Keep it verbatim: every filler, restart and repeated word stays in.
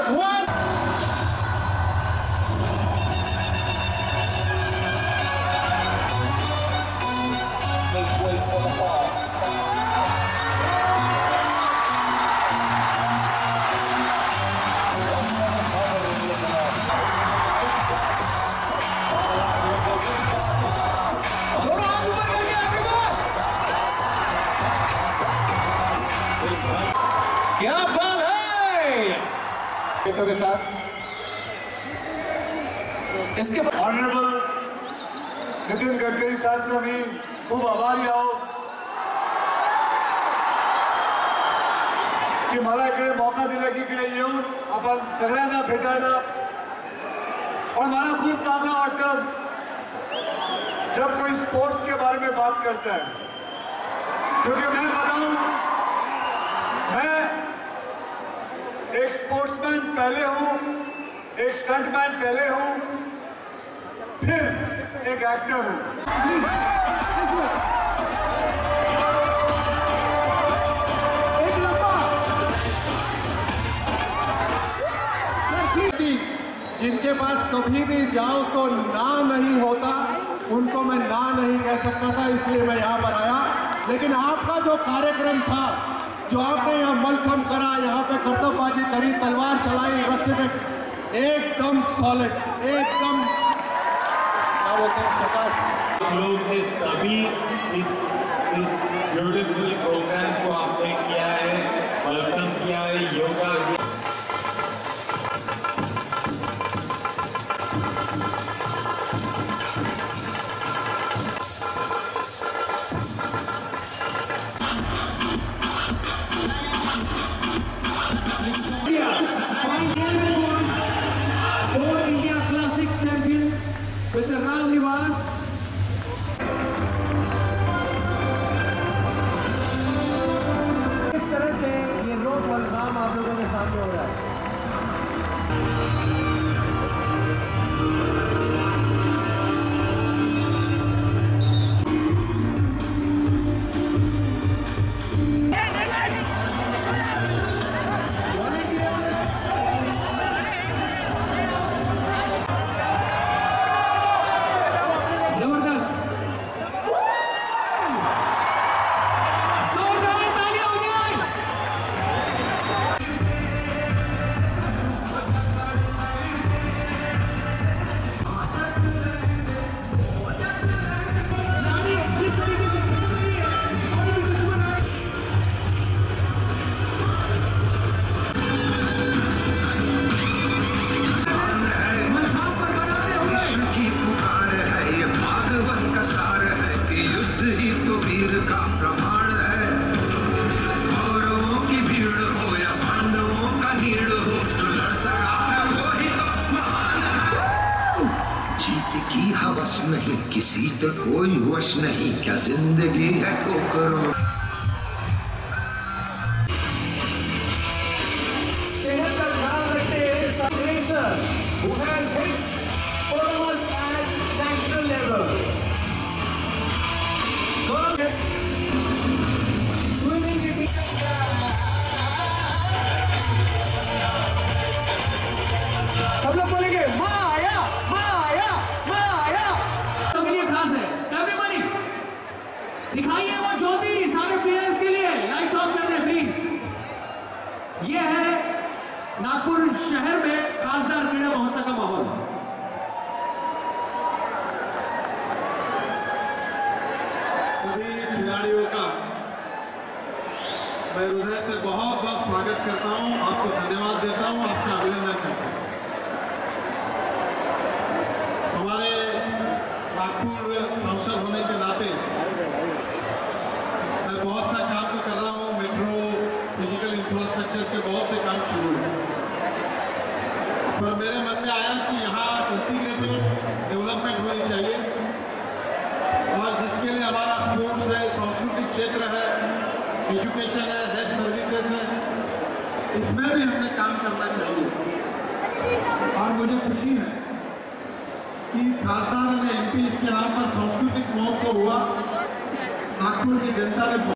out. One. Make way for the boss. क्या बात है बेटों के साथ इसके ऑनरेबल नितिन गडकरी साहेब से मी खूप आभारी आहोत की मला इकडे मौका दिला की इकडे येऊन आपण सगळ्यांना भेटायला और मला खूप चांगलं वाटतं जब कोई स्पोर्ट्स के बारे में बात करता है, क्योंकि मैं बताऊं मैं एक स्पोर्ट्समैन पहले हूं, एक स्टंटमैन पहले हूं, फिर एक एक्टर हूं। जिनके पास कभी भी जाओ तो ना नहीं होता, उनको मैं ना नहीं कह सकता था, इसलिए मैं यहाँ पर आया। लेकिन आपका जो कार्यक्रम था, जो आपने यहाँ मलखम करा, यहाँ पे कर्तव्यबाजी करी, तलवार चलाई, रस्से में एकदम सॉलिड, एकदम क्या बोलते हैं प्रकाश। लोग ने सभी इस इस ब्यूटीफुल प्रोग्राम को आपने किया है, वेलकम किया है, योगा आप लोगों के सामने हो रहा है। नहीं किसी पे कोई वश नहीं, क्या जिंदगी है ठोकरों। सेहत का ख्याल रखते हैं racer who has hit almost at national level. Swimming के पीछे सब लोग बोलेंगे माँ आया, माँ आया, माँ आया। तो के लिए खास है। Everybody दिखाइए वो ज्योति सारे प्लेयर्स के लिए, लाइट्स ऑफ कर दें प्लीज। ये है नागपुर शहर में खासदार क्रीड़ा महोत्सव का माहौल। सभी खिलाड़ियों का मैं हृदय से बहुत बहुत स्वागत करता हूं, आपको धन्यवाद देता हूं, आपका अभिनंदन करता हूं। हमारे नागपुर सांसद होने के नाते मैं बहुत सा काम तो कर रहा हूँ, मेट्रो, फिजिकल इंफ्रास्ट्रक्चर के बहुत से काम शुरू हैं, पर मेरे मन में आया कि यहाँ इंटीग्रेटेड डेवलपमेंट होनी चाहिए और जिसके लिए हमारा स्पोर्ट्स है, सांस्कृतिक क्षेत्र है, एजुकेशन है, हेल्थ सर्विसेज है, इसमें भी हमें काम करना चाहिए। और मुझे खुशी है कि खासदार ने एमपी इसके नाम पर सांस्कृतिक महोत्सव हुआ, नागपुर की जनता ने